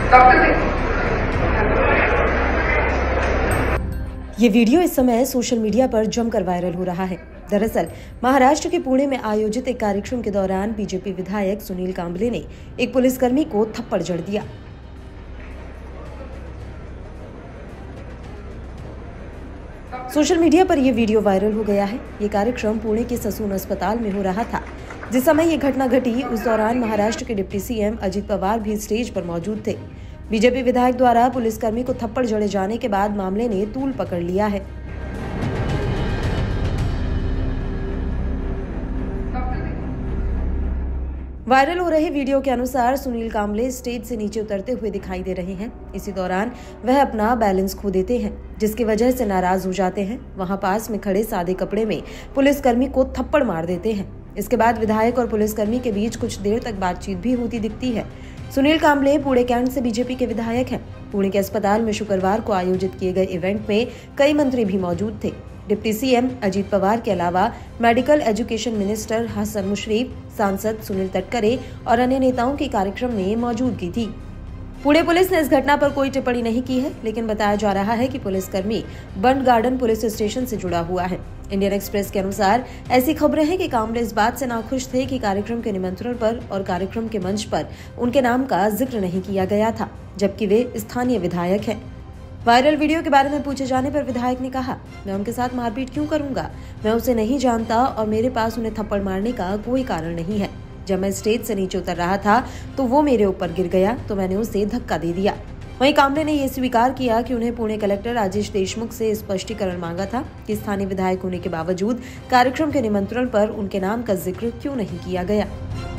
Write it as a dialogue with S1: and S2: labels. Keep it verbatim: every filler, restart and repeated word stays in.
S1: ये वीडियो इस समय सोशल मीडिया पर जमकर वायरल हो रहा है। दरअसल महाराष्ट्र के पुणे में आयोजित एक कार्यक्रम के दौरान बीजेपी विधायक सुनील कांबले ने एक पुलिसकर्मी को थप्पड़ जड़ दिया। सोशल मीडिया पर यह वीडियो वायरल हो गया है। ये कार्यक्रम पुणे के ससून अस्पताल में हो रहा था। जिस समय ये घटना घटी उस दौरान महाराष्ट्र के डिप्टी सीएम अजित पवार भी स्टेज पर मौजूद थे। बीजेपी विधायक द्वारा पुलिसकर्मी को थप्पड़ जड़े जाने के बाद मामले ने तूल पकड़ लिया है। वायरल हो रहे वीडियो के अनुसार सुनील कांबले स्टेज से नीचे उतरते हुए दिखाई दे रहे हैं। इसी दौरान वह अपना बैलेंस खो देते हैं, जिसकी वजह से नाराज हो जाते हैं। वहां पास में खड़े सादे कपड़े में पुलिसकर्मी को थप्पड़ मार देते हैं। इसके बाद विधायक और पुलिसकर्मी के बीच कुछ देर तक बातचीत भी होती दिखती है। सुनील कांबले पुणे कैंट से बीजेपी के विधायक हैं। पुणे के अस्पताल में शुक्रवार को आयोजित किए गए इवेंट में कई मंत्री भी मौजूद थे। डिप्टी सीएम अजित पवार के अलावा medical education minister Hasan Mushrif, सांसद सुनील तटकरे और अन्य नेताओं की कार्यक्रम में मौजूदगी थी। पुणे पुलिस ने इस घटना पर कोई टिप्पणी नहीं की है, लेकिन बताया जा रहा है कि पुलिसकर्मी बंड गार्डन पुलिस स्टेशन से जुड़ा हुआ है। इंडियन एक्सप्रेस के अनुसार ऐसी खबरें हैं कि कांबले इस बात से नाखुश थे कि कार्यक्रम के निमंत्रण पर और कार्यक्रम के मंच पर उनके नाम का जिक्र नहीं किया गया था, जबकि वे स्थानीय विधायक हैं। वायरल वीडियो के बारे में पूछे जाने पर विधायक ने कहा, मैं उनके साथ मारपीट क्यों करूंगा? मैं उसे नहीं जानता और मेरे पास उन्हें थप्पड़ मारने का कोई कारण नहीं है। जब मैं स्टेज से नीचे उतर रहा था तो वो मेरे ऊपर गिर गया तो मैंने उसे धक्का दे दिया। वहीं कांबले ने यह स्वीकार किया कि उन्हें पुणे कलेक्टर राजेश देशमुख से स्पष्टीकरण मांगा था कि स्थानीय विधायक होने के बावजूद कार्यक्रम के निमंत्रण पर उनके नाम का जिक्र क्यों नहीं किया गया।